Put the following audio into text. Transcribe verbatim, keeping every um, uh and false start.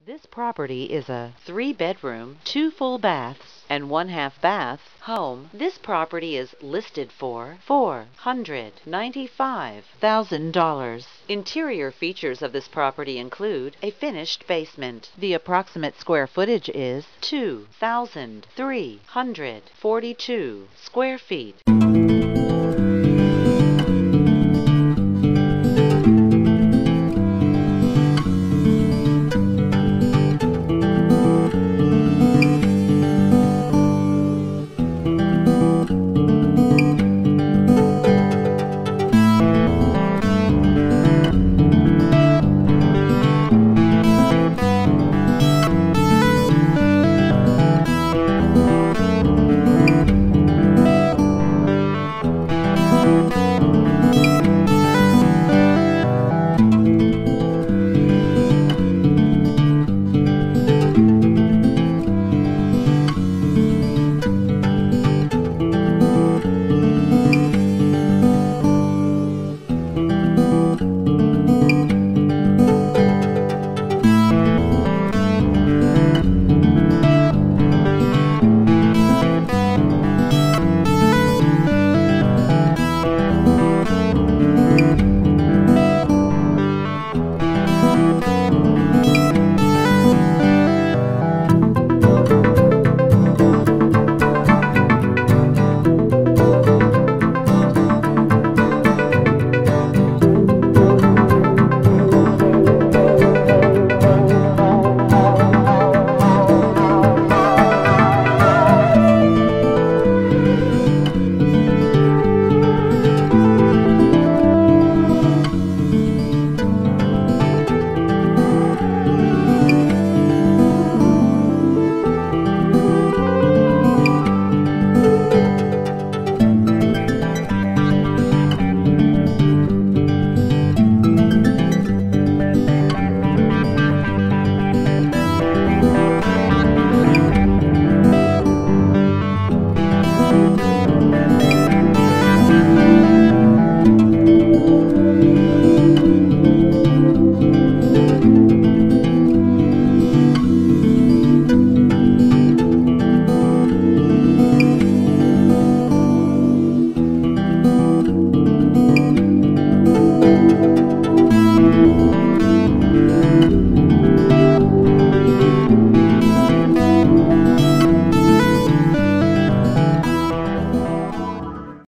This property is a three-bedroom, two full baths, and one half bath home. This property is listed for four hundred ninety-five thousand dollars. Interior features of this property include a finished basement. The approximate square footage is two thousand three hundred forty-two square feet.